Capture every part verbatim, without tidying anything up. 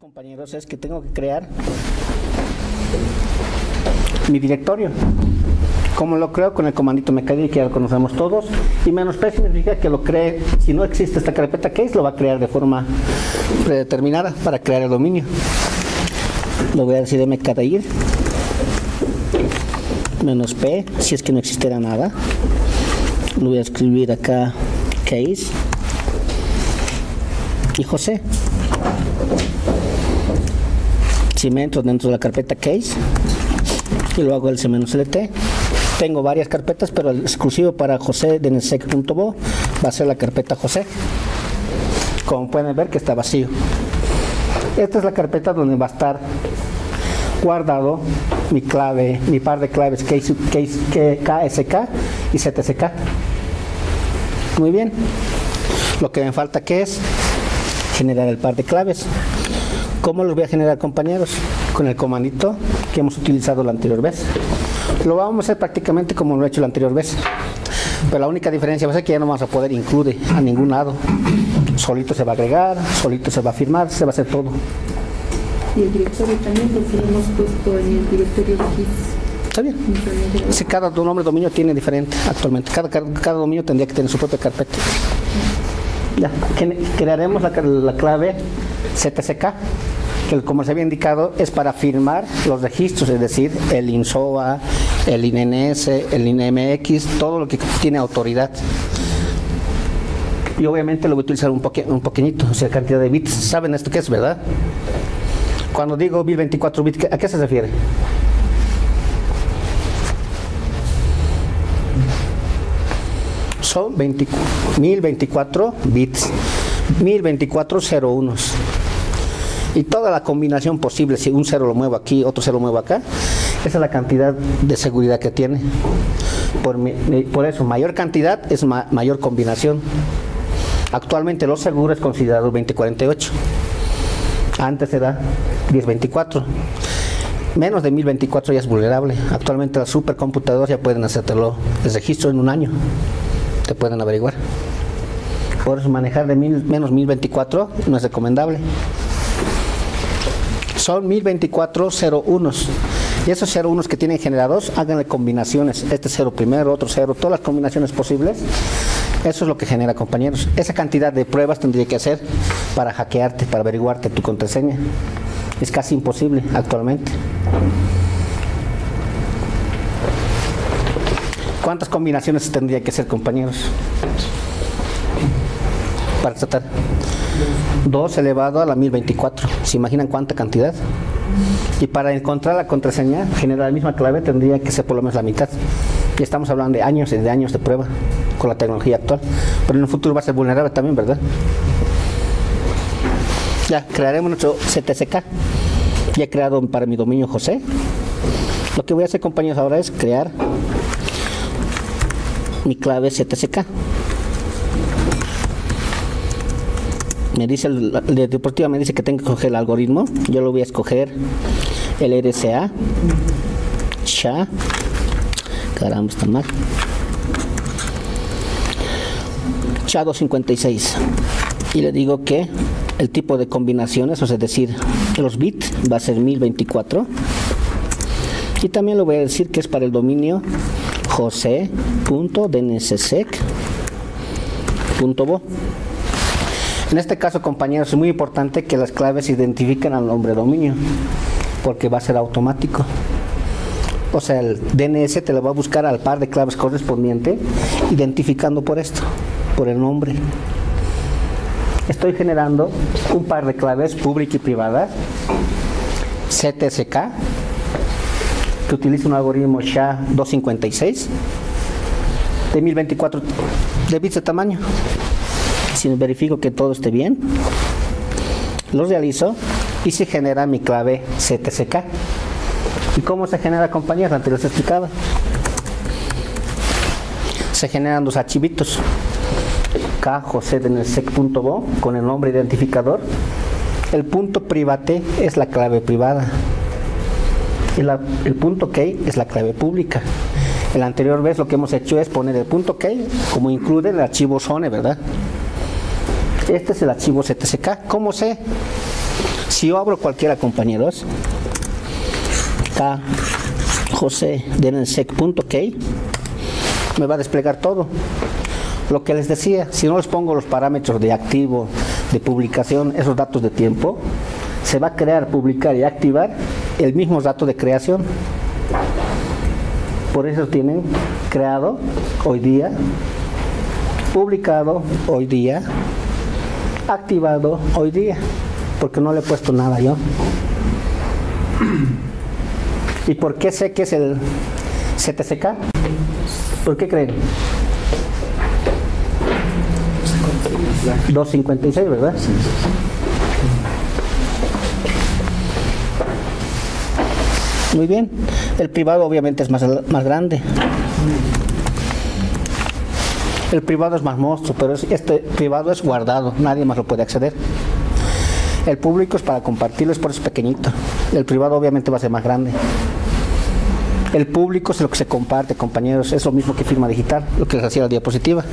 Compañeros, es que tengo que crear mi directorio. ¿Cómo lo creo? Con el comandito mkdir, que ya lo conocemos todos, y menos p significa que lo cree. Si no existe esta carpeta case, lo va a crear de forma predeterminada para crear el dominio. Lo voy a decir mkdir menos p, si es que no existiera nada. Lo voy a escribir acá case y José. Si me entro dentro de la carpeta case y lo hago el c-lt, tengo varias carpetas, pero el exclusivo para josé de nsec punto bo va a ser la carpeta José. Como pueden ver que está vacío. Esta es la carpeta donde va a estar guardado mi clave, mi par de claves case, case, K S K y Z S K. Muy bien. Lo que me falta que es generar el par de claves. ¿Cómo los voy a generar, compañeros? Con el comandito que hemos utilizado la anterior vez. Lo vamos a hacer prácticamente como lo he hecho la anterior vez. Pero la única diferencia va a ser que ya no vamos a poder incluir a ningún lado. Solito se va a agregar, solito se va a firmar, se va a hacer todo. Y el directorio también, porque lo hemos puesto en el directorio de G I S. Está bien. Si cada nombre de dominio tiene diferente actualmente. Cada, cada, cada dominio tendría que tener su propia carpeta. Ya, crearemos la, la clave Z S K, que como se había indicado es para firmar los registros, es decir, el INSOA, el I N N S, el I N M X, todo lo que tiene autoridad. Y obviamente lo voy a utilizar un, poque, un pequeñito, o sea, cantidad de bits. ¿Saben esto qué es, verdad? Cuando digo mil veinticuatro bits, ¿a qué se refiere? Son mil veinticuatro bits, mil veinticuatro cero unos. Y toda la combinación posible, si un cero lo muevo aquí, otro cero lo muevo acá, esa es la cantidad de seguridad que tiene. Por, mi, por eso, mayor cantidad es ma, mayor combinación. Actualmente lo seguro es considerado veinte cuarenta y ocho. Antes era diez veinticuatro. Menos de mil veinticuatro ya es vulnerable. Actualmente las supercomputadoras ya pueden hacértelo el registro en un año. Te pueden averiguar. Por eso manejar de mil, menos mil veinticuatro no es recomendable. Son mil veinticuatro cero unos. Y esos cero unos que tienen generados, háganle combinaciones. Este cero primero, otro cero, todas las combinaciones posibles. Eso es lo que genera, compañeros. Esa cantidad de pruebas tendría que hacer para hackearte, para averiguarte tu contraseña. Es casi imposible actualmente. ¿Cuántas combinaciones tendría que hacer, compañeros? Para tratar. dos elevado a la mil veinticuatro. ¿Se imaginan cuánta cantidad? Y para encontrar la contraseña, generar la misma clave, tendría que ser por lo menos la mitad. Y estamos hablando de años y de años de prueba con la tecnología actual. Pero en el futuro va a ser vulnerable también, ¿verdad? Ya, crearemos nuestro Z S K. Ya he creado para mi dominio José. Lo que voy a hacer, compañeros, ahora es crear mi clave Z S K. Me dice el, el de deportiva me dice que tengo que escoger el algoritmo. Yo lo voy a escoger el R C A S H A. Caramba, está mal. S H A doscientos cincuenta y seis. Y le digo que el tipo de combinaciones, o sea, es decir, los bits va a ser mil veinticuatro. Y también le voy a decir que es para el dominio josé punto d n s sec punto bo. En este caso, compañeros, es muy importante que las claves identifiquen al nombre de dominio, porque va a ser automático. O sea, el D N S te lo va a buscar al par de claves correspondiente, identificando por esto, por el nombre. Estoy generando un par de claves pública y privada, Z S K, que utiliza un algoritmo S H A doscientos cincuenta y seis, de mil veinticuatro de bits de tamaño. Si verifico que todo esté bien, lo realizo y se genera mi clave Z S K. ¿Y cómo se genera, compañeros? Antes les explicaba. Se generan dos archivitos. K josé de nsec punto bo con el nombre identificador. El punto private es la clave privada. Y la, el punto key es la clave pública. En la anterior vez lo que hemos hecho es poner el punto key como incluye el archivo zone, ¿verdad? Este es el archivo Z S K. ¿Cómo sé? Si yo abro cualquiera, compañeros, K José Denensec punto key, me va a desplegar todo. Lo que les decía, si no les pongo los parámetros de activo, de publicación, esos datos de tiempo, se va a crear, publicar y activar el mismo dato de creación. Por eso tienen creado hoy día, publicado hoy día, activado hoy día, porque no le he puesto nada yo. ¿Y por qué sé que es el Z T C K? ¿Por qué creen? doscientos cincuenta y seis, ¿verdad? Muy bien. El privado obviamente es más, más grande. El privado es más monstruo, pero este privado es guardado, nadie más lo puede acceder. El público es para compartirlo, es por eso es pequeñito. El privado obviamente va a ser más grande. El público es lo que se comparte, compañeros, es lo mismo que firma digital, lo que les hacía la diapositiva.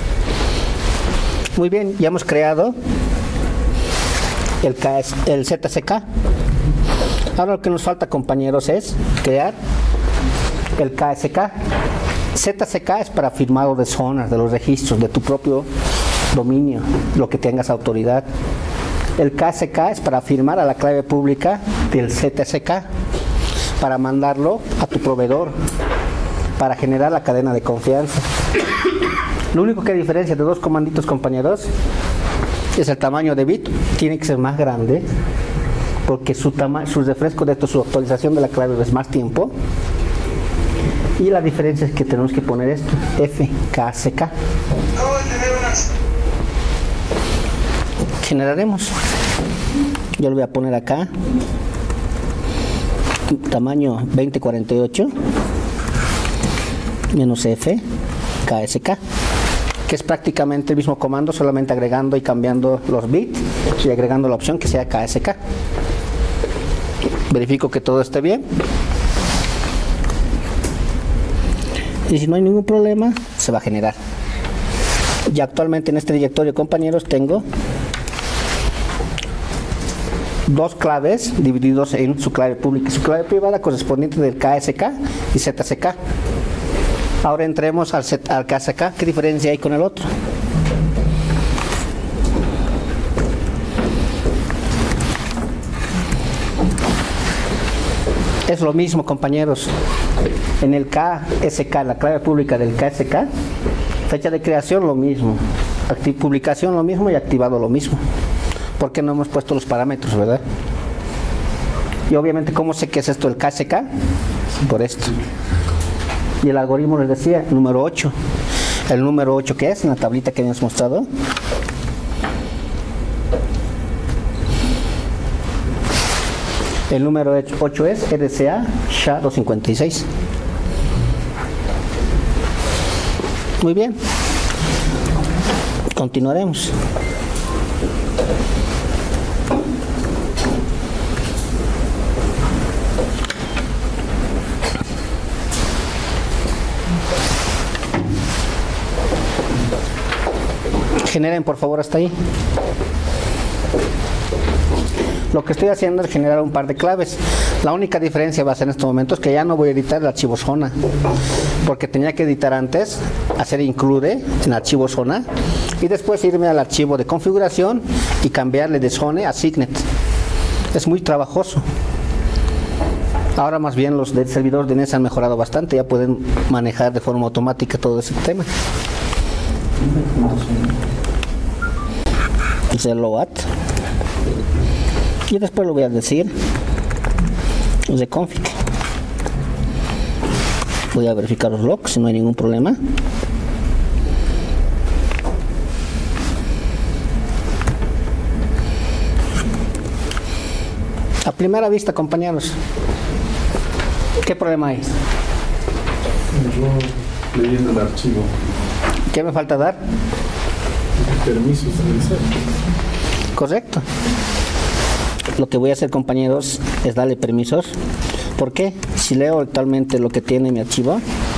Muy bien, ya hemos creado el, K S, el Z C K. Ahora lo que nos falta, compañeros, es crear el K S K. Z C K es para firmado de zonas, de los registros, de tu propio dominio, lo que tengas autoridad. El K S K es para firmar a la clave pública del Z C K, para mandarlo a tu proveedor, para generar la cadena de confianza. Lo único que diferencia de dos comanditos, compañeros, es el tamaño de bit. Tiene que ser más grande, porque su, su refresco de esto, su actualización de la clave es más tiempo. Y la diferencia es que tenemos que poner esto, F K S K. Generaremos. Yo lo voy a poner acá, tamaño veinte cuarenta y ocho menos F K S K, que es prácticamente el mismo comando, solamente agregando y cambiando los bits y agregando la opción que sea K S K. Verifico que todo esté bien. Y si no hay ningún problema, se va a generar. Y actualmente en este directorio, compañeros, tengo dos claves divididos en su clave pública y su clave privada correspondiente del K S K y Z C K. Ahora entremos al, Z, al K S K. ¿Qué diferencia hay con el otro? Es lo mismo, compañeros. En el K S K, la clave pública del K S K, fecha de creación lo mismo, Activ publicación lo mismo y activado lo mismo. ¿Por qué no hemos puesto los parámetros, verdad? Y obviamente, ¿cómo sé qué es esto del K S K? Por esto. Y el algoritmo les decía, número ocho. El número ocho, ¿qué es? En la tablita que habíamos mostrado. El número ocho es R C A S H A doscientos cincuenta y seis. Muy bien. Continuaremos. Generen, por favor, hasta ahí. Lo que estoy haciendo es generar un par de claves. La única diferencia va a ser en estos momentos que ya no voy a editar el archivo zona, porque tenía que editar antes, hacer include en archivo zona y después irme al archivo de configuración y cambiarle de zone a signet. Es muy trabajoso. Ahora más bien los del servidor de N E S han mejorado bastante, ya pueden manejar de forma automática todo ese tema. El load. Y después lo voy a decir de config. Voy a verificar los logs si no hay ningún problema. A primera vista, compañeros, ¿qué problema hay? Yo leyendo el archivo. ¿Qué me falta dar? Permisos de realizar. Correcto. Lo que voy a hacer, compañeros, es darle permisos. ¿Por qué? Si leo actualmente lo que tiene mi archivo,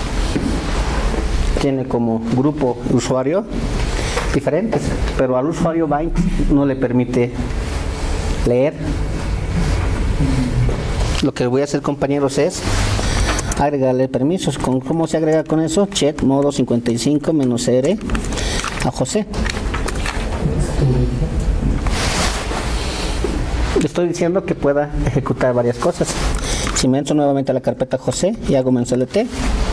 tiene como grupo usuario diferentes, pero al usuario Bind no le permite leer Lo que voy a hacer, compañeros, es agregarle permisos. ¿Con, ¿Cómo se agrega con eso? Check modo cincuenta y cinco menos R a José. Le estoy diciendo que pueda ejecutar varias cosas. Si me entro nuevamente a la carpeta José y hago mensual T,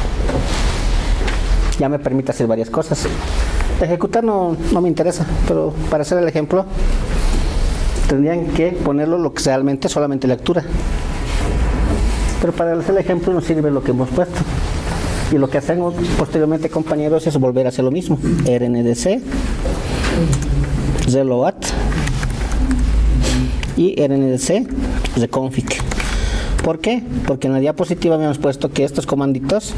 ya me permite hacer varias cosas. Ejecutar no, no me interesa, pero para hacer el ejemplo tendrían que ponerlo lo que realmente solamente lectura. Pero para hacer el ejemplo nos sirve lo que hemos puesto. Y lo que hacemos posteriormente, compañeros, es volver a hacer lo mismo. R N D C, reload y R N D C reconfig. ¿Por qué? Porque en la diapositiva habíamos puesto que estos comanditos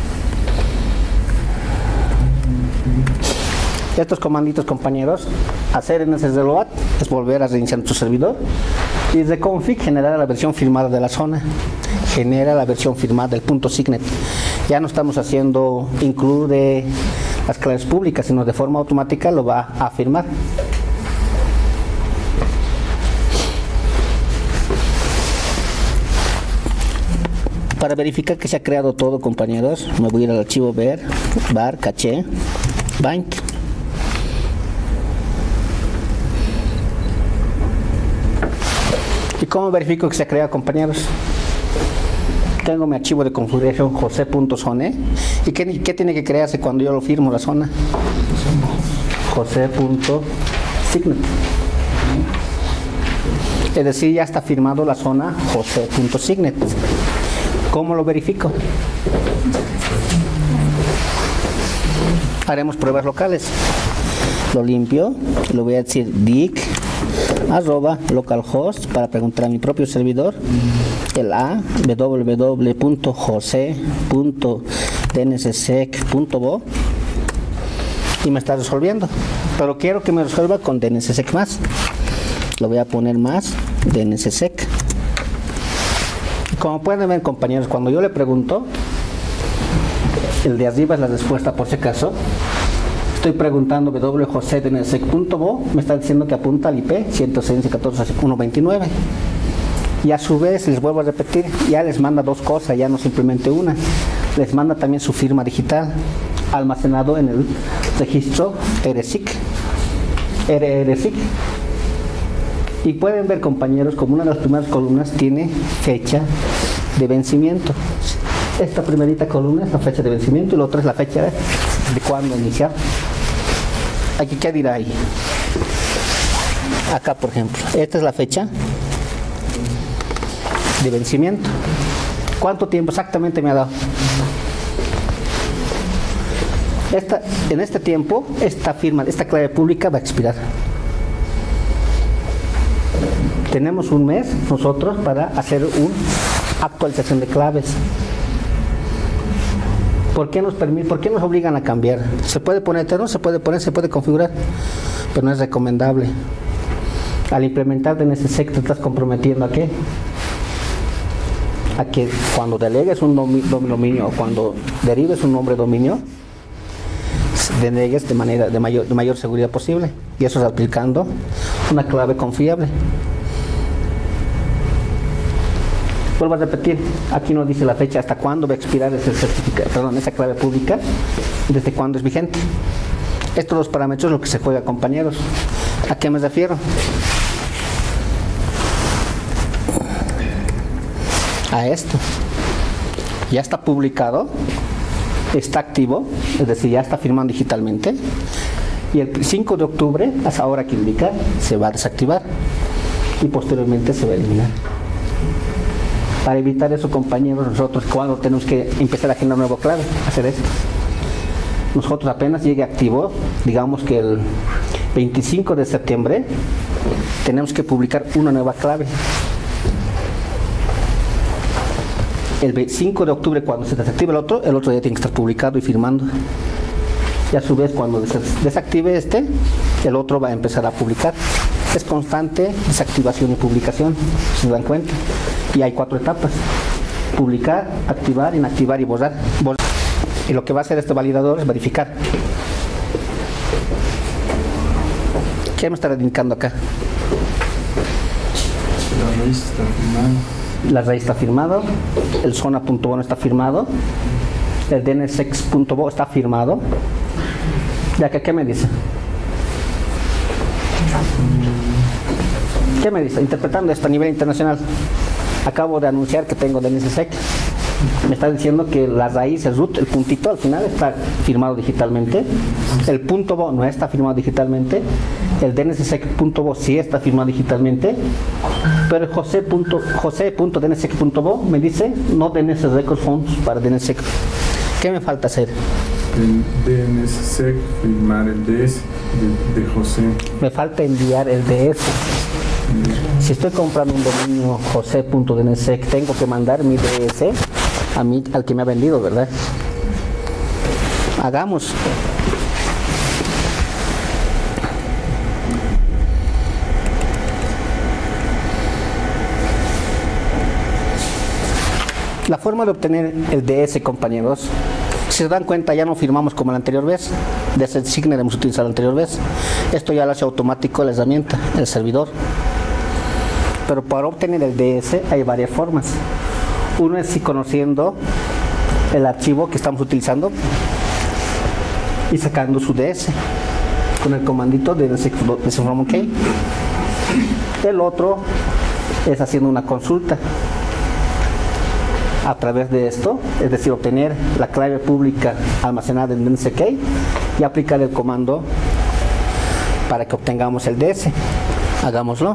Estos comanditos, compañeros, hacer en ese reload es volver a reiniciar nuestro servidor, y reconfig generar la versión firmada de la zona, genera la versión firmada del punto signet. Ya no estamos haciendo include de las claves públicas, sino de forma automática lo va a firmar. Para verificar que se ha creado todo, compañeros, me voy a ir al archivo ver, var, caché, bind. ¿Y cómo verifico que se ha creado, compañeros? Tengo mi archivo de configuración jose.zone. ¿Y qué, qué tiene que crearse cuando yo lo firmo la zona? Jose.signet. Es decir, ya está firmado la zona jose.signet. ¿Cómo lo verifico? Haremos pruebas locales. Lo limpio, lo voy a decir dic arroba localhost para preguntar a mi propio servidor el a www punto jose punto d n s sec punto b o y me está resolviendo, pero quiero que me resuelva con D N S sec más. Lo voy a poner más D N S sec. Como pueden ver, compañeros, cuando yo le pregunto, el de arriba es la respuesta por si acaso. Estoy preguntando wjose punto d n s sec punto b o, me está diciendo que apunta al I P ciento seis punto catorce punto uno punto veintinueve. Y a su vez, les vuelvo a repetir, ya les manda dos cosas, ya no simplemente una. Les manda también su firma digital, almacenado en el registro R S I C. R R S I C. Y pueden ver, compañeros, como una de las primeras columnas tiene fecha de vencimiento. Esta primerita columna es la fecha de vencimiento y la otra es la fecha de, de cuándo iniciar. Aquí, ¿qué dirá ahí? Acá, por ejemplo, esta es la fecha de vencimiento. ¿Cuánto tiempo exactamente me ha dado? Esta, en este tiempo, esta firma, esta clave pública va a expirar. Tenemos un mes nosotros para hacer una actualización de claves. ¿Por qué nos permite, por qué nos obligan a cambiar? Se puede poner eterno, se puede poner, se puede configurar, pero no es recomendable. Al implementar en ese sector te estás comprometiendo a qué? A que cuando delegues un dominio o cuando derives un nombre dominio, delegues de manera de mayor, de mayor seguridad posible, y eso es aplicando una clave confiable. Vuelvo a repetir, aquí nos dice la fecha hasta cuándo va a expirar ese certificado, perdón, esa clave pública, desde cuándo es vigente. Estos dos parámetros es lo que se juega, compañeros. ¿A qué me refiero? A esto. Ya está publicado, está activo, es decir, ya está firmando digitalmente, y el cinco de octubre, hasta ahora que indica, se va a desactivar y posteriormente se va a eliminar. Para evitar eso, compañeros, nosotros cuando tenemos que empezar a generar una nueva clave, hacer esto. Nosotros apenas llegue activo, digamos que el veinticinco de septiembre, tenemos que publicar una nueva clave. El cinco de octubre, cuando se desactive el otro, el otro ya tiene que estar publicado y firmando. Y a su vez, cuando desactive este, el otro va a empezar a publicar. Es constante desactivación y publicación, si se dan cuenta. Y hay cuatro etapas: publicar, activar, inactivar y borrar. borrar. Y lo que va a hacer este validador es verificar. ¿Qué me está indicando acá? La raíz está firmada. La raíz está firmado, el zona.bo no está firmado, el dnsex.bo está firmado. ¿Ya que qué me dice? ¿Qué me dice? Interpretando esto a nivel internacional, acabo de anunciar que tengo dnsec. Me está diciendo que la raíz, el root, el puntito al final está firmado digitalmente, el punto bo no está firmado digitalmente, el dnsec.bo sí está firmado digitalmente, pero el jose.dnsec.bo me dice no dns record fonts para dnsec. ¿Qué me falta hacer? El dnsec, firmar el D S de, de José. Me falta enviar el D S. Si estoy comprando un dominio jose.dnsec, tengo que mandar mi D S a mí, al que me ha vendido, ¿verdad? Hagamos. La forma de obtener el D S, compañeros, si se dan cuenta, ya no firmamos como la anterior vez. De ese signo hemos utilizado la anterior vez. Esto ya lo hace automático la herramienta, el servidor. Pero para obtener el D S hay varias formas. Uno es si conociendo el archivo que estamos utilizando y sacando su D S con el comandito de dsfrom OK. El otro es haciendo una consulta a través de esto, es decir, obtener la clave pública almacenada en dnsec y aplicar el comando para que obtengamos el D S. Hagámoslo.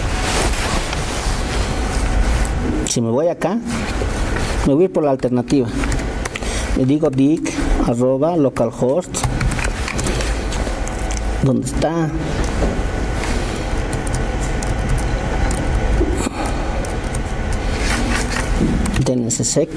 Si me voy acá, me voy por la alternativa. Le digo dic arroba localhost. ¿Dónde está? dnsec.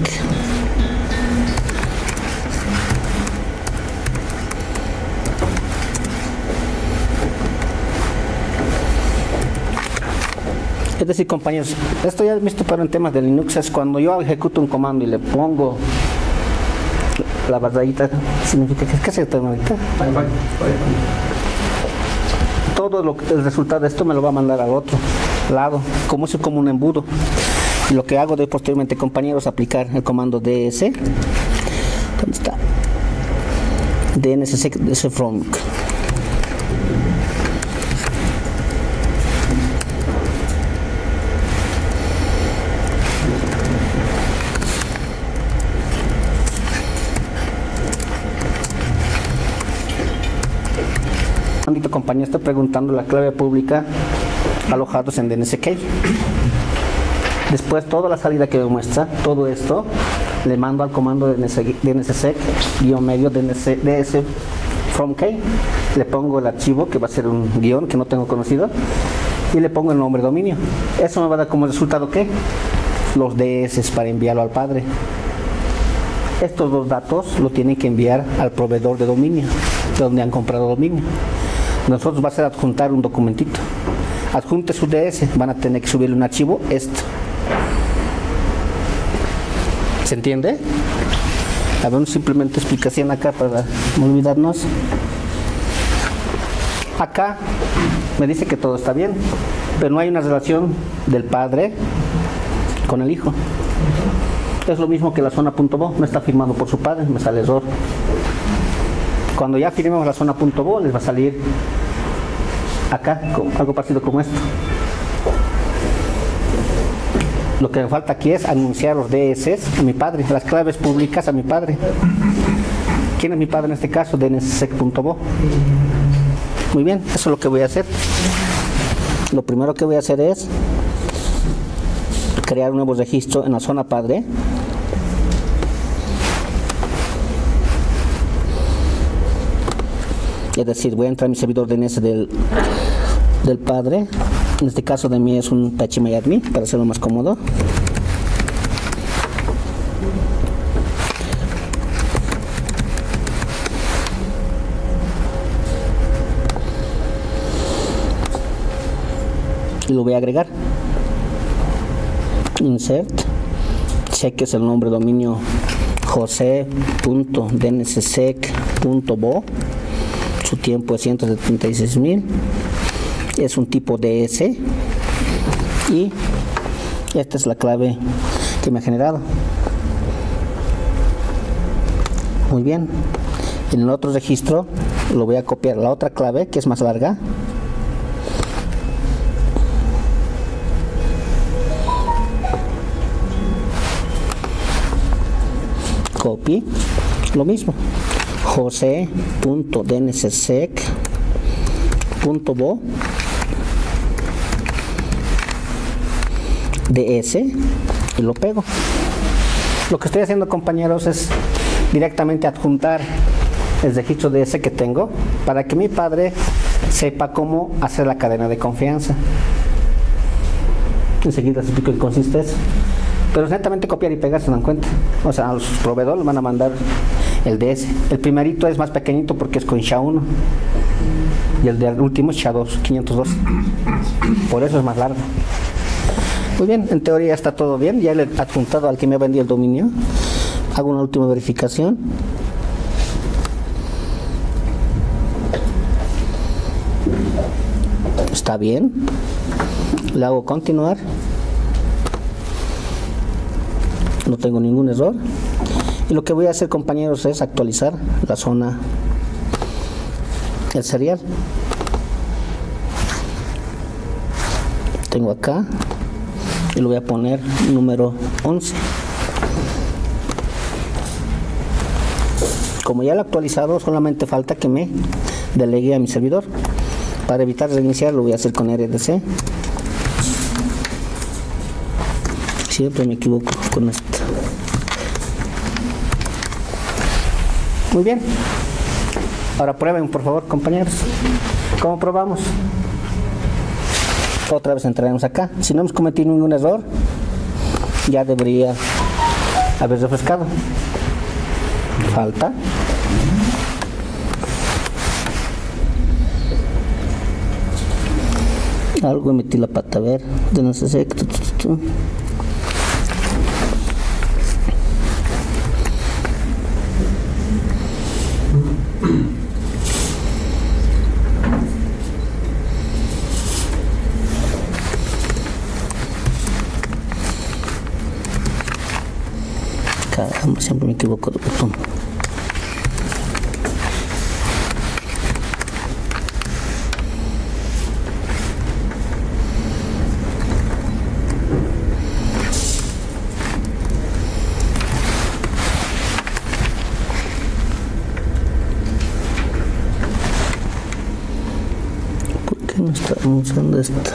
Es decir, compañeros, esto ya he visto pero en temas de Linux, es cuando yo ejecuto un comando y le pongo la barrita, significa que ¿qué es esto, ahorita? Todo lo, el resultado de esto me lo va a mandar al otro lado, como es como un embudo. Y lo que hago de posteriormente, compañeros, aplicar el comando ds. ¿Dónde está? dnsec.from. Compañía, estoy preguntando la clave pública alojados en dnsec. Después toda la salida que me muestra, todo esto le mando al comando de dnsec guión medio dsfrom k, le pongo el archivo que va a ser un guión que no tengo conocido y le pongo el nombre de dominio. Eso me va a dar como resultado ¿qué? Los D S para enviarlo al padre. Estos dos datos lo tienen que enviar al proveedor de dominio, de donde han comprado dominio. Nosotros va a ser adjuntar un documentito. Adjunte su D S, van a tener que subirle un archivo, esto. ¿Se entiende? A ver, simplemente explicación acá para no olvidarnos. Acá me dice que todo está bien, pero no hay una relación del padre con el hijo. Es lo mismo que la zona.bo, no está firmado por su padre, me sale error. Cuando ya firmemos la zona.bo les va a salir acá algo parecido como esto. Lo que me falta aquí es anunciar los D S a mi padre, las claves públicas a mi padre. ¿Quién es mi padre en este caso? dnsec.bo. Muy bien, eso es lo que voy a hacer. Lo primero que voy a hacer es crear un nuevo registro en la zona padre. Es decir, voy a entrar a mi servidor D N S del, del padre. En este caso de mí es un phmyadmin para hacerlo más cómodo. Y lo voy a agregar. Insert. Sé que es el nombre de dominio jose.dnsec.bo. Su tiempo es ciento setenta y seis mil. Es un tipo D S y Esta es la clave que me ha generado. Muy bien. En el otro registro lo voy a copiar la otra clave que es más larga. Copy. Lo mismo. Jose.dnsec.bo ds y lo pego. Lo que estoy haciendo, compañeros, es directamente adjuntar el registro D S que tengo para que mi padre sepa cómo hacer la cadena de confianza. Enseguida les explico en qué consiste eso. Pero es netamente copiar y pegar, se dan cuenta. O sea, a los proveedores les van a mandar el D S. El primerito es más pequeñito porque es con S H A uno. Y el del último es S H A dos, quinientos dos. Por eso es más largo. Muy bien, en teoría está todo bien. Ya le he adjuntado al que me ha vendido el dominio. Hago una última verificación. Está bien. Le hago continuar. No tengo ningún error. Y lo que voy a hacer, compañeros, es actualizar la zona, el serial. Tengo acá y lo voy a poner número once. Como ya lo he actualizado, solamente falta que me delegue a mi servidor. Para evitar reiniciar lo voy a hacer con R D C. Siempre me equivoco con esto. Muy bien. Ahora prueben, por favor, compañeros. ¿Cómo probamos? Otra vez entraremos acá. Si no hemos cometido ningún error, ya debería haber refrescado. Falta. Algo metí la pata, a ver. De no sé si... Caramba, siempre me equivoco de botón. ¿Por qué no estamos usando esta?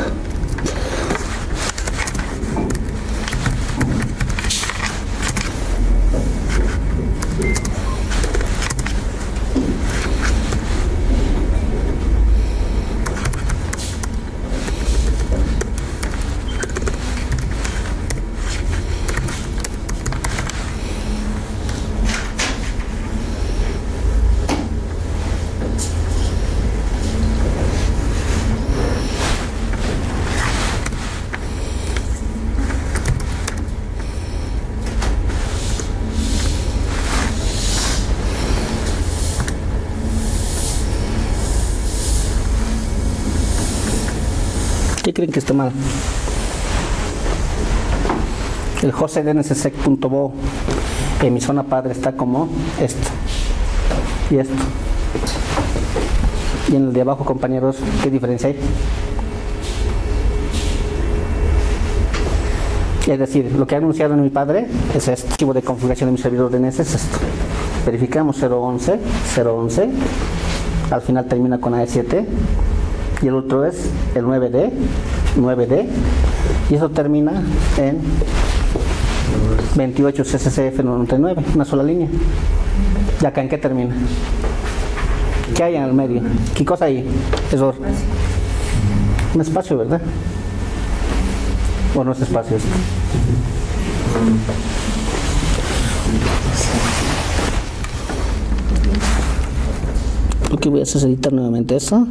¿Qué creen que está mal? El Jose.dnsec.bo en mi zona padre está como esto y esto. Y en el de abajo, compañeros, ¿qué diferencia hay? Es decir, lo que ha anunciado en mi padre es este archivo de configuración de mi servidor D N S, es esto. Verificamos cero once, cero once, al final termina con A E siete. Y el otro es el nueve D, nueve D, y eso termina en veintiocho C C C F noventa y nueve, una sola línea. ¿Y acá en qué termina? ¿Qué hay en el medio? ¿Qué cosa hay? Error. Un espacio, ¿verdad? ¿O no es espacio esto? Lo que voy a hacer es editar nuevamente eso.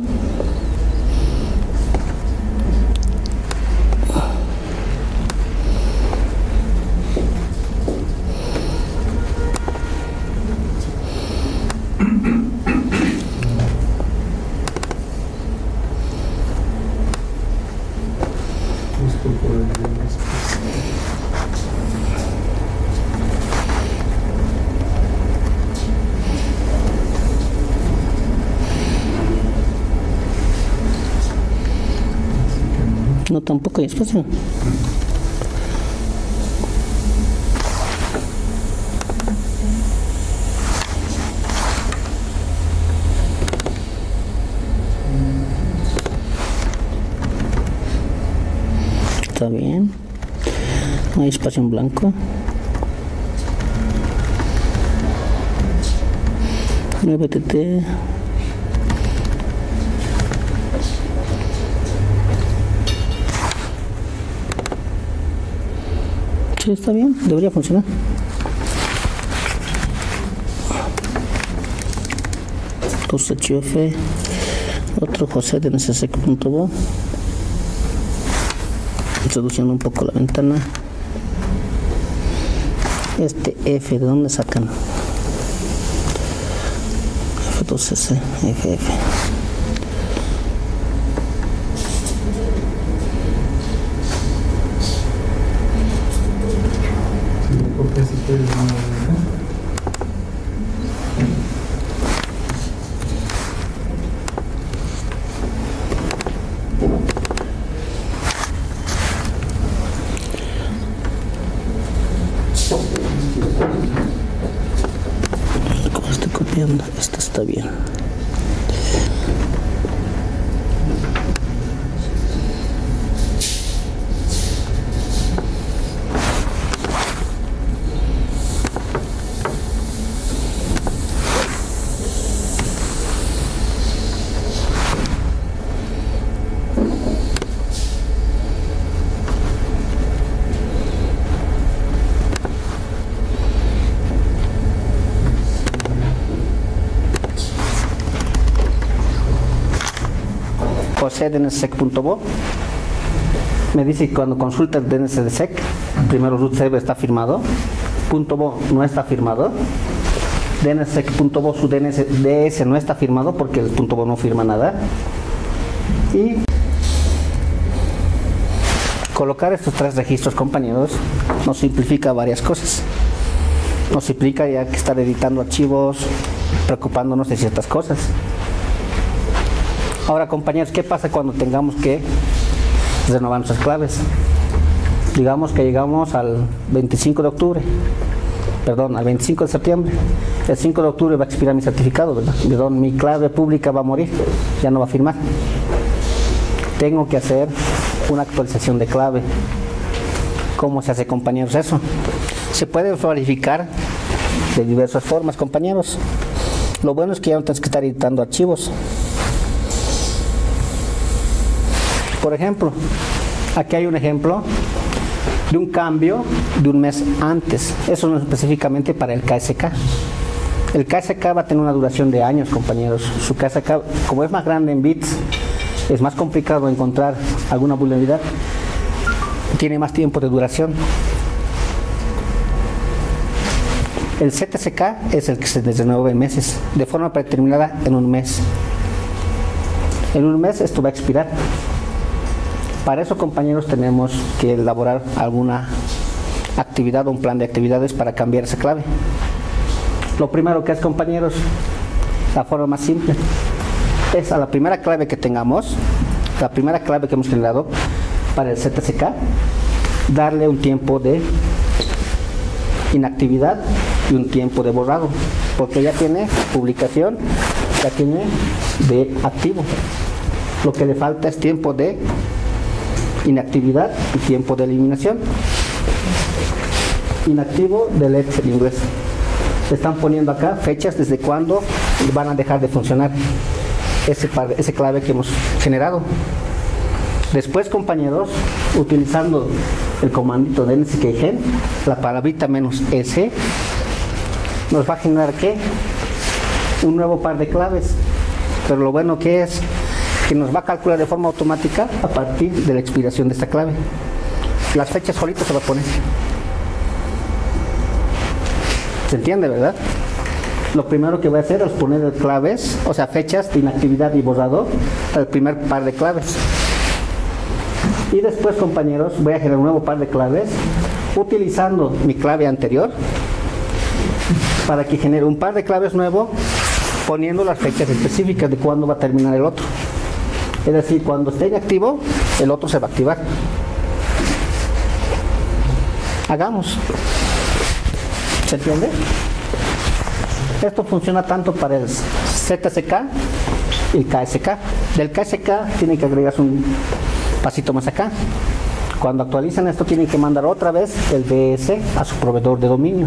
No, tampoco hay espacio. Está bien. No hay espacio en blanco. nueve T T. Sí, está bien, debería funcionar. dos H F, otro José de N S S punto B O. Reduciendo un poco la ventana. Este F, ¿de dónde sacan? F dos S, F F. Como estoy copiando, esta está bien. José de N S S E C punto B O. Me dice que cuando consulta el D N S de S E C, primero root server está firmado, punto .bo no está firmado, D N S S E C punto B O su D N S D S no está firmado porque el punto .bo no firma nada. Y colocar estos tres registros, compañeros, nos simplifica varias cosas. Nos implica ya que estar editando archivos, preocupándonos de ciertas cosas. Ahora, compañeros, ¿qué pasa cuando tengamos que renovar nuestras claves? Digamos que llegamos al veinticinco de octubre, perdón, al veinticinco de septiembre. El cinco de octubre va a expirar mi certificado, ¿verdad? Perdón, mi clave pública va a morir, ya no va a firmar. Tengo que hacer una actualización de clave. ¿Cómo se hace, compañeros, eso? Se puede verificar de diversas formas, compañeros. Lo bueno es que ya no tienes que estar editando archivos. Por ejemplo, aquí hay un ejemplo de un cambio de un mes antes. Eso no es específicamente para el K S K. El K S K va a tener una duración de años, compañeros. Su K S K, como es más grande en bits, es más complicado encontrar alguna vulnerabilidad. Tiene más tiempo de duración. El Z S K es el que se renueva en meses, de forma predeterminada en un mes. En un mes esto va a expirar. Para eso, compañeros, tenemos que elaborar alguna actividad o un plan de actividades para cambiar esa clave. Lo primero que es, compañeros, la forma más simple, es a la primera clave que tengamos, la primera clave que hemos generado para el Z S K, darle un tiempo de inactividad y un tiempo de borrado, porque ya tiene publicación, ya tiene de activo. Lo que le falta es tiempo de inactividad y tiempo de eliminación. Inactivo, delete en inglés. Se están poniendo acá fechas desde cuándo van a dejar de funcionar ese, par, ese clave que hemos generado. Después, compañeros, utilizando el comandito de nskgen, la palabrita menos s, nos va a generar ¿qué? Un nuevo par de claves. Pero lo bueno que es que nos va a calcular de forma automática a partir de la expiración de esta clave. Las fechas solitas se va a poner. ¿Se entiende, verdad? Lo primero que voy a hacer es poner claves, o sea, fechas de inactividad y borrado al primer par de claves. Y después, compañeros, voy a generar un nuevo par de claves utilizando mi clave anterior para que genere un par de claves nuevo poniendo las fechas específicas de cuándo va a terminar el otro. Es decir, cuando esté inactivo, el otro se va a activar. Hagamos. ¿Se entiende? Esto funciona tanto para el Z S K y el K S K. Del K S K tiene que agregarse un pasito más acá. Cuando actualizan esto tienen que mandar otra vez el D S a su proveedor de dominios.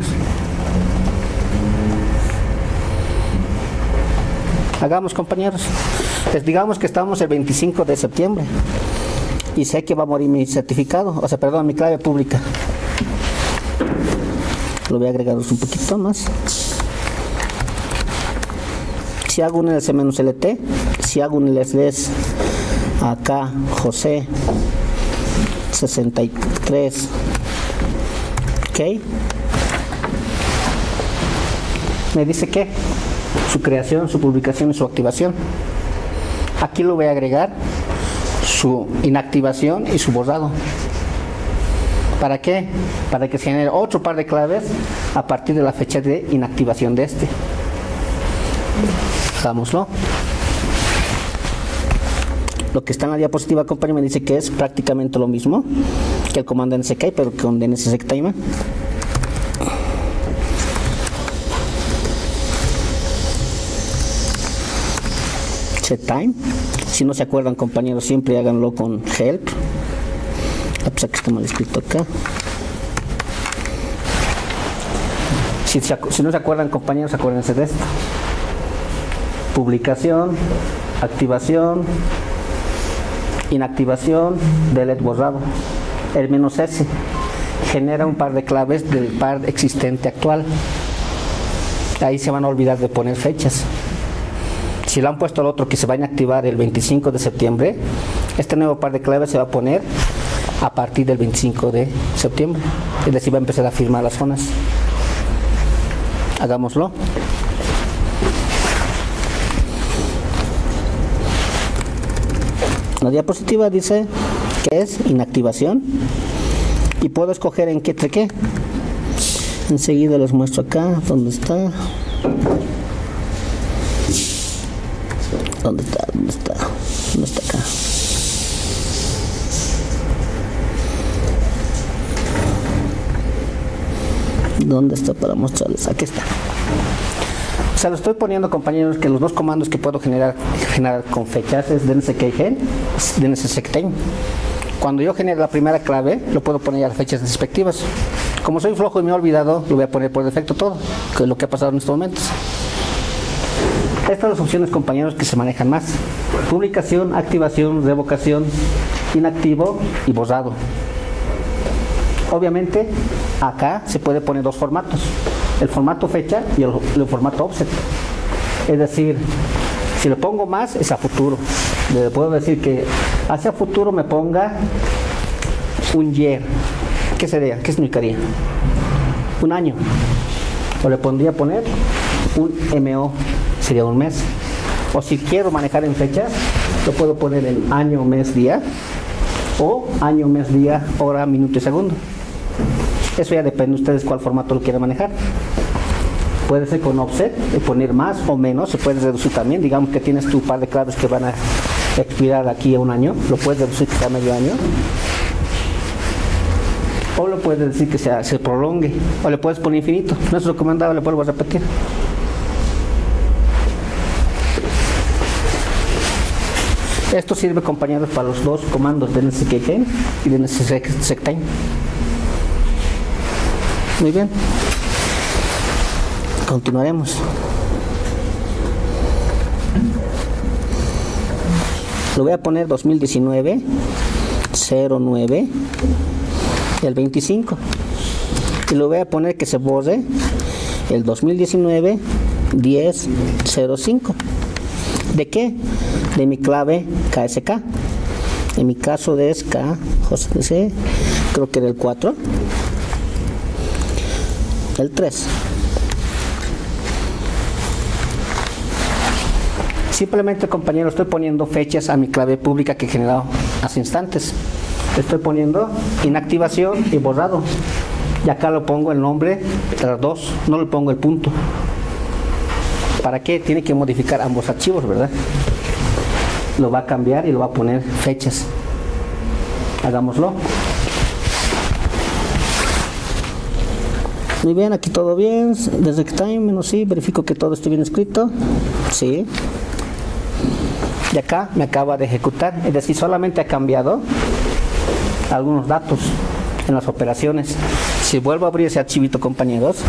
Hagamos, compañeros. Les digamos que estamos el veinticinco de septiembre y sé que va a morir mi certificado, o sea, perdón, mi clave pública. Lo voy a agregar un poquito más. Si hago un L C menos L T, si hago un L S S acá, José sesenta y tres, ok, me dice que su creación, su publicación y su activación. Aquí lo voy a agregar su inactivación y su borrado. ¿Para qué? Para que se genere otro par de claves a partir de la fecha de inactivación de este. Hagámoslo. Lo que está en la diapositiva, compañero, me dice que es prácticamente lo mismo que el comando N S K, pero con D N S Sectime. Settime. Si no se acuerdan, compañeros, siempre háganlo con help. A pesar que está mal escrito acá. Si, si no se acuerdan, compañeros, acuérdense de esto. Publicación, activación, inactivación, delete, borrado. El menos S genera un par de claves del par existente actual. Ahí se van a olvidar de poner fechas. Si lo han puesto al otro que se va a inactivar el veinticinco de septiembre, este nuevo par de claves se va a poner a partir del veinticinco de septiembre. Es decir, va a empezar a firmar las zonas. Hagámoslo. La diapositiva dice que es inactivación y puedo escoger en qué entre qué. Enseguida les muestro acá dónde está. ¿Dónde está? ¿Dónde está? ¿Dónde está acá? ¿Dónde está para mostrarles? Aquí está. O sea, lo estoy poniendo, compañeros, que los dos comandos que puedo generar, generar con fechas es D N S K gen, D N S Sectime. Cuando yo genere la primera clave, lo puedo poner a las fechas respectivas. Como soy flojo y me he olvidado, lo voy a poner por defecto todo, que es lo que ha pasado en estos momentos. Estas son las opciones, compañeros, que se manejan más: publicación, activación, revocación, inactivo y borrado. Obviamente acá se puede poner dos formatos: el formato fecha y el, el formato offset. Es decir, si le pongo más es a futuro. Le puedo decir que hacia futuro me ponga un year. ¿Qué sería? ¿Qué significaría? Un año. O le pondría poner un M O, sería un mes. O si quiero manejar en fechas, lo puedo poner en año, mes, día, o año, mes, día, hora, minuto y segundo. Eso ya depende de ustedes cuál formato lo quieran manejar. Puede ser con offset, poner más o menos, se puede reducir también. Digamos que tienes tu par de claves que van a expirar aquí a un año, lo puedes reducir que sea medio año. O lo puedes decir que sea, se prolongue, o le puedes poner infinito. No es recomendable, le vuelvo a repetir. Esto sirve, compañeros, para los dos comandos de D N S K gen y D N S Sectime. Muy bien. Continuaremos. Lo voy a poner dos mil diecinueve cero nueve el veinticinco y lo voy a poner que se borre el dos mil diecinueve diez cero cinco. ¿De qué? De mi clave K S K. En mi caso de es K, José, creo que era el cuatro, el tres. Simplemente, compañeros, estoy poniendo fechas a mi clave pública que he generado hace instantes. Estoy poniendo inactivación y borrado. Y acá lo pongo el nombre de las dos, no le pongo el punto. ¿Para qué? Tiene que modificar ambos archivos, ¿verdad? Lo va a cambiar y lo va a poner fechas. Hagámoslo. Muy bien, aquí todo bien. Desde que time menos sí, verifico que todo esté bien escrito. Sí. Y acá me acaba de ejecutar, es decir, solamente ha cambiado algunos datos en las operaciones. Si vuelvo a abrir ese archivito, compañeros,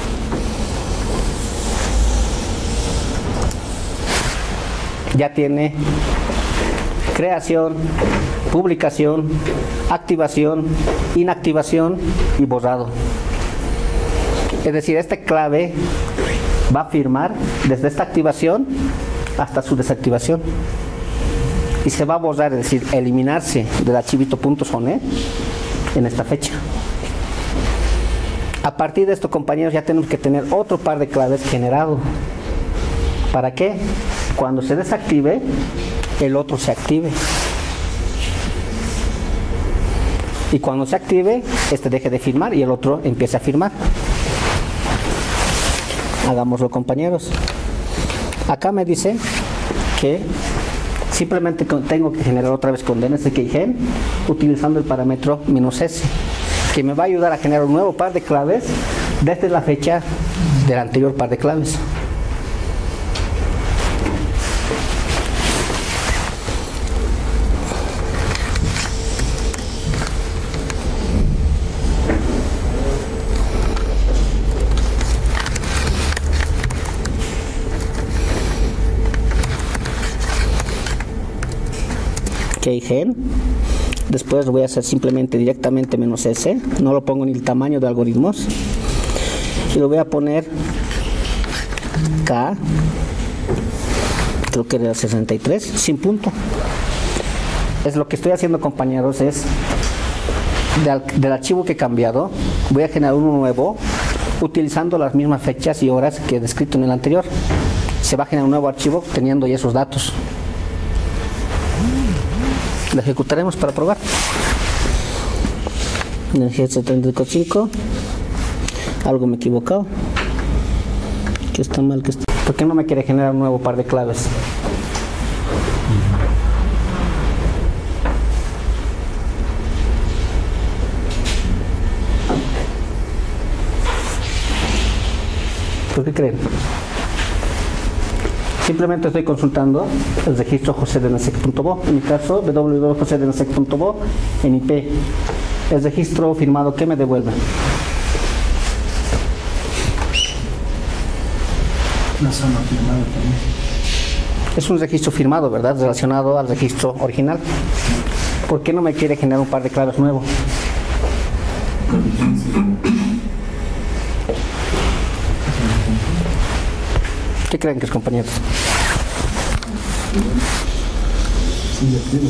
ya tiene creación, publicación, activación, inactivación y borrado. Es decir, esta clave va a firmar desde esta activación hasta su desactivación. Y se va a borrar, es decir, eliminarse del archivito .sone en esta fecha. A partir de esto, compañeros, ya tenemos que tener otro par de claves generado. ¿Para qué? Cuando se desactive, el otro se active. Y cuando se active, este deje de firmar y el otro empiece a firmar. Hagámoslo, compañeros. Acá me dice que simplemente tengo que generar otra vez con D N S Keygen utilizando el parámetro "-s", que me va a ayudar a generar un nuevo par de claves desde la fecha del anterior par de claves. Keygen. Después voy a hacer simplemente directamente "-s", no lo pongo ni el tamaño de algoritmos, y lo voy a poner K, creo que era sesenta y tres, sin punto. Es lo que estoy haciendo, compañeros, es del, del archivo que he cambiado, voy a generar uno nuevo utilizando las mismas fechas y horas que he descrito en el anterior. Se va a generar un nuevo archivo teniendo ya esos datos. Lo ejecutaremos para probar. Energía setenta y cinco. Algo me he equivocado. ¿Qué está mal? ¿Qué está? ¿Por qué no me quiere generar un nuevo par de claves? ¿Por qué creen? Simplemente estoy consultando el registro josednsec.bo, en mi caso w w w punto josednsec punto bo en I P. El registro firmado, ¿qué me devuelve? La zona firmada también. Es un registro firmado, ¿verdad? Relacionado al registro original. ¿Por qué no me quiere generar un par de claves nuevo? ¿Qué creen que es, compañeros? Sí, activo.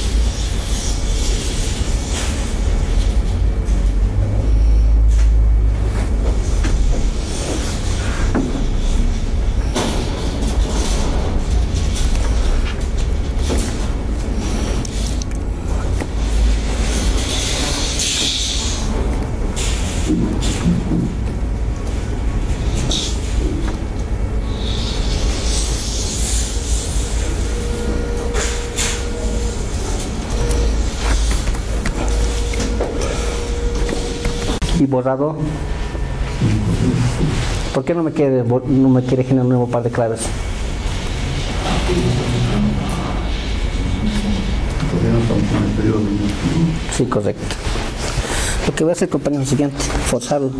Y borrado. ¿Por qué no me quiere, no me quiere generar un nuevo par de claves? Sí, correcto. Lo que voy a hacer, compañero, es lo siguiente: forzarlo.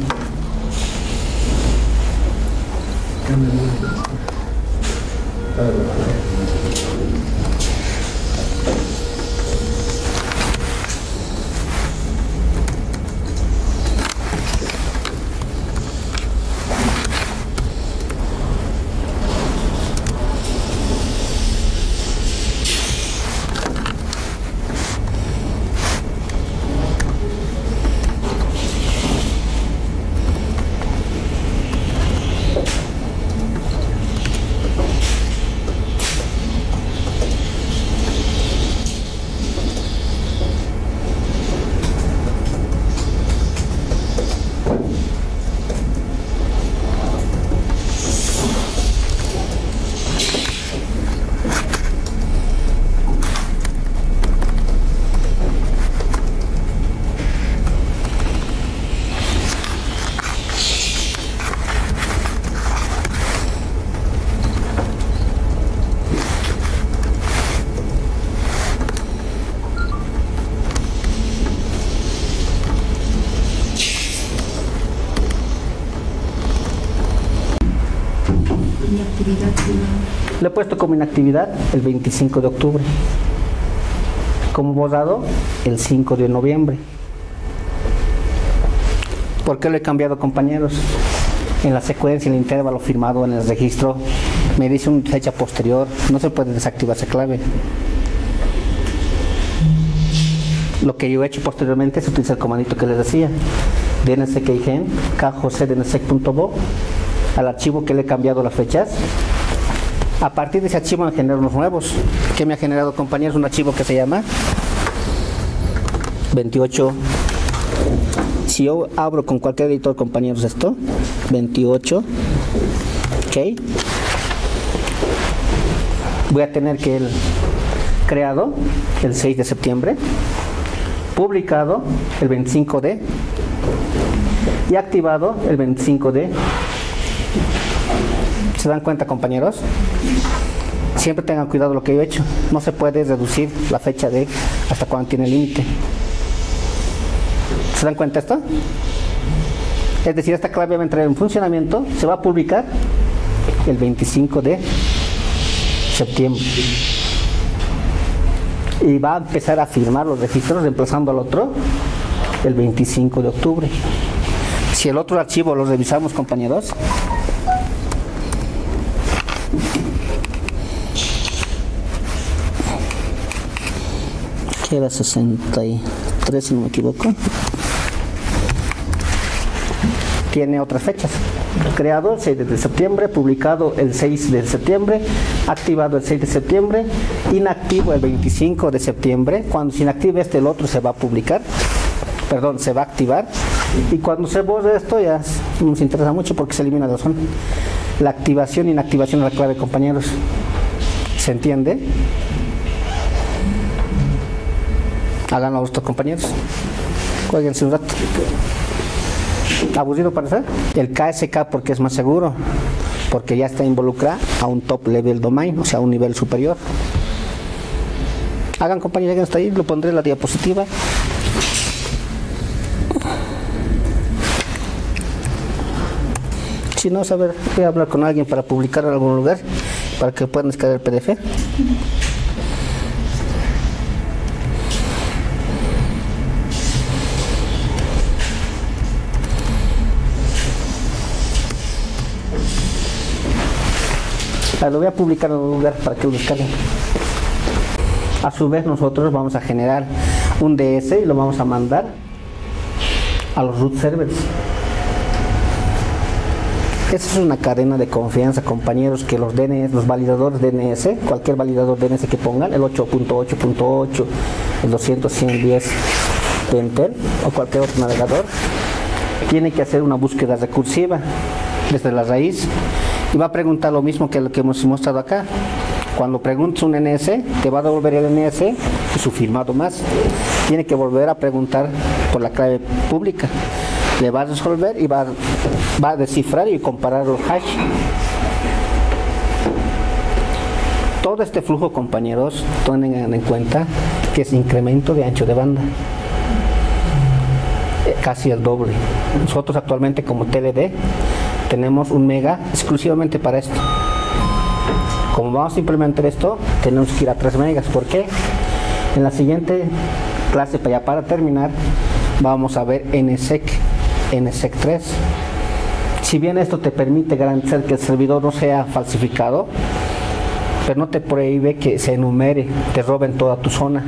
inactividad privada. Le he puesto como inactividad el veinticinco de octubre. Como borrado el cinco de noviembre. ¿Por qué lo he cambiado, compañeros? En la secuencia, en el intervalo firmado en el registro, me dice una fecha posterior. No se puede desactivar esa clave. Lo que yo he hecho posteriormente es utilizar el comandito que les decía. dnsec igen, kjose.dnsec.bo, al archivo que le he cambiado las fechas. A partir de ese archivo me generan unos nuevos. ¿Qué me ha generado, compañeros? Un archivo que se llama veintiocho. Si yo abro con cualquier editor, compañeros, esto, veintiocho, ok, voy a tener que el creado el seis de septiembre, publicado el veinticinco de y activado el veinticinco de. ¿Se dan cuenta, compañeros? Siempre tengan cuidado lo que yo he hecho. No se puede reducir la fecha de hasta cuando tiene límite. ¿Se dan cuenta esto? Es decir, esta clave va a entrar en funcionamiento, se va a publicar el veinticinco de septiembre. Y va a empezar a firmar los registros reemplazando al otro el veinticinco de octubre. Si el otro archivo lo revisamos, compañeros, que era sesenta y tres, si no me equivoco, tiene otras fechas. Creado el seis de septiembre, publicado el seis de septiembre, activado el seis de septiembre, inactivo el veinticinco de septiembre. Cuando se inactive este, el otro se va a publicar, perdón, se va a activar. Y cuando se borre esto, ya nos interesa mucho porque se elimina la zona. La activación e inactivación de la clave, compañeros. ¿Se entiende? Háganlo a vuestros compañeros. Jueguense un rato. ¿Aburrido parece? El K S K porque es más seguro, porque ya está involucrada a un top level domain, o sea, a un nivel superior. Hagan, compañeros, lleguen hasta ahí, lo pondré en la diapositiva. Si no, a ver, voy a hablar con alguien para publicar en algún lugar, para que puedan descargar el P D F. Lo voy a publicar en un lugar para que lo descarguen. A su vez, nosotros vamos a generar un D S y lo vamos a mandar a los root servers. Esa es una cadena de confianza, compañeros, que los D N S, los validadores D N S, cualquier validador D N S que pongan, el ocho punto ocho punto ocho, el doscientos, ciento diez de Intel o cualquier otro navegador, tiene que hacer una búsqueda recursiva desde la raíz. Y va a preguntar lo mismo que lo que hemos mostrado acá. Cuando preguntes un N S, te va a devolver el N S y su firmado más. Tiene que volver a preguntar por la clave pública. Le va a resolver y va, va a descifrar y comparar los hash. Todo este flujo, compañeros, tengan en cuenta que es incremento de ancho de banda. Casi el doble. Nosotros actualmente como T L D tenemos un mega exclusivamente para esto. Como vamos a implementar esto, tenemos que ir a tres megas. ¿Por qué? En la siguiente clase, ya para terminar, vamos a ver N S E C, N S E C tres. Si bien esto te permite garantizar que el servidor no sea falsificado, pero no te prohíbe que se enumere, te roben toda tu zona.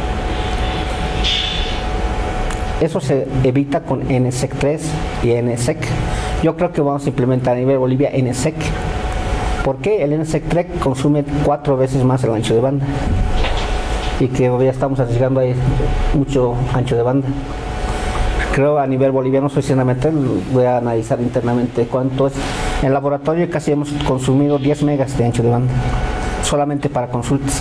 Eso se evita con N S E C tres y N S E C. Yo creo que vamos a implementar a nivel Bolivia N S E C. ¿Por qué? El N S E C tres consume cuatro veces más el ancho de banda. Y que ya estamos arriesgando ahí mucho ancho de banda. Creo a nivel boliviano, sinceramente, voy a analizar internamente cuánto es. En el laboratorio casi hemos consumido diez megas de ancho de banda, solamente para consultas.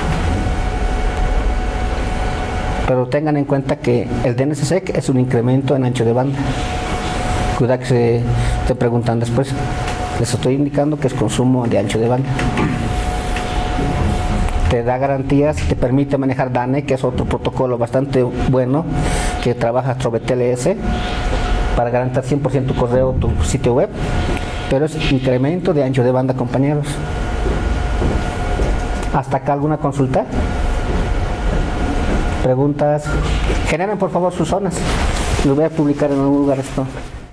Pero tengan en cuenta que el D N S S E C es un incremento en ancho de banda. Cuidado que se te preguntan después. Les estoy indicando que es consumo de ancho de banda. Te da garantías, te permite manejar D A N E, que es otro protocolo bastante bueno, que trabaja sobre T L S, para garantizar cien por ciento tu correo, tu sitio web. pero es incremento de ancho de banda, compañeros. ¿Hasta acá alguna consulta? ¿Preguntas? Generen por favor sus zonas. Lo voy a publicar en algún lugar esto.